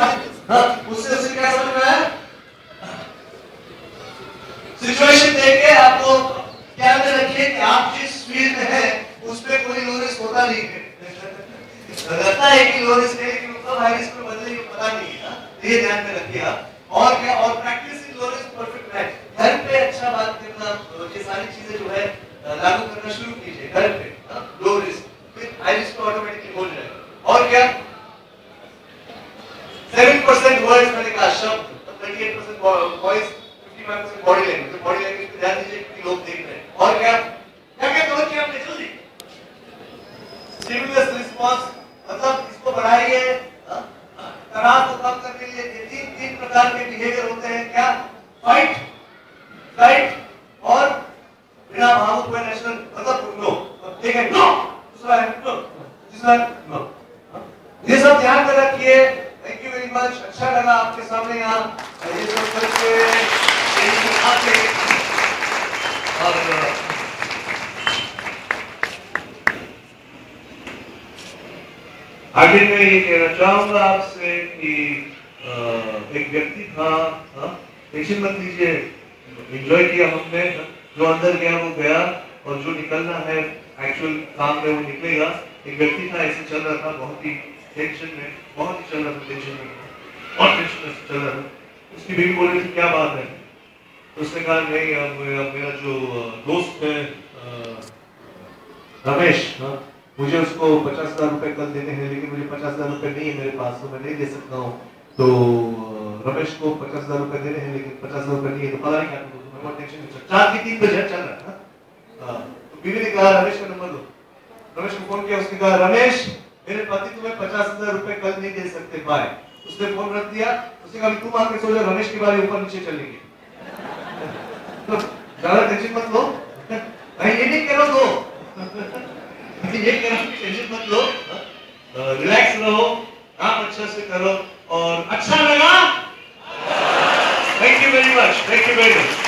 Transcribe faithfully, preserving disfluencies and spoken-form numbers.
हाँ, उससे उससे क्या समझ में आया? सिचुएशन देख के आपको क्या में रखिए कि आप जिस फील्ड में है उस पे कोई लो रिस्क होता नहीं है। लगता है कि लो रिस्क है लेकिन उसका हाई रिस्क में बदलेंगे पता नहीं है। ये ध्यान में रखिए आप। और क्या, और practice in low risk perfect है। घर पे अच्छा बात करना, ये सारी चीजें जो है लागू करना शुरू कीजिए घर पे। लो रिस्क फिर हाई रिस्क तो ऑटोमेटिकली हो जाएगा। और क्या, सेवन परसेंट वर्ड्स मैंने कहा शब्द, thirty eight percent voice, fifty five percent body language. तो बॉडी लैंग्वेज पे ध्यान दीजिए क्योंकि लोग देख रहे हैं। और क्या क्या क्या कवर किया हमने जल्दी? स्टिमुलस रिस्पांस, मतलब इसको बढ़ाइए। तनाव को कम करने के लिए तीन तीन प्रकार के बिहेवियर होते हैं। क्या? फाइट, फ्लाइट और बिना भावुक हुए नेशनल, मतलब नो। ठीक है, नो, दूसरा है नो, तीसरा नो। ये सब ध्यान में रखिए। Thank you very much. अच्छा लगा आपके सामने यहाँ ये सब करके आके। और आगे मैं ये कहना चाहूंगा आपसे कि एक व्यक्ति था, टेंशन मत लीजिए, एंजॉय किया हमने, जो अंदर गया वो गया और जो निकलना है एक्चुअल काम में वो निकलेगा। एक व्यक्ति था, ऐसे चल रहा था, बहुत ही टेंशन में, बहुत ही चल रहा था टेंशन में, बहुत टेंशन में चल रहा था। उसकी बीवी बोल रही थी क्या बात है? तो उसने कहा नहीं, अब मेरा जो दोस्त है रमेश, मुझे उसको पचास हजार रुपए कल देने हैं लेकिन मुझे पचास हजार रुपए नहीं है मेरे पास, तो मैं नहीं दे सकता हूँ। तो रमेश को पचास हजार रुपए देने हैं लेकिन पचास हजार रुपए नहीं है, तो पता नहीं क्या करूँ, मैं बहुत टेंशन में। चार की तीन बजे चल रहा था। तो बीवी ने कहा रमेश का नंबर दो। रमेश को फोन किया, उसने कहा रमेश मेरे पति तुम्हें पचास हजार रुपए कल नहीं दे सकते, बाय। उसने फोन रख दिया। उसने कहा तुम आके सो जाओ, रमेश के बारे ऊपर नीचे चलेंगे। तो ज्यादा टेंशन मत लो, भाई ये नहीं करो दो, ये करो, टेंशन मत लो, रिलैक्स रहो, काम अच्छा से करो। और अच्छा लगा? Thank you very much, thank you very much.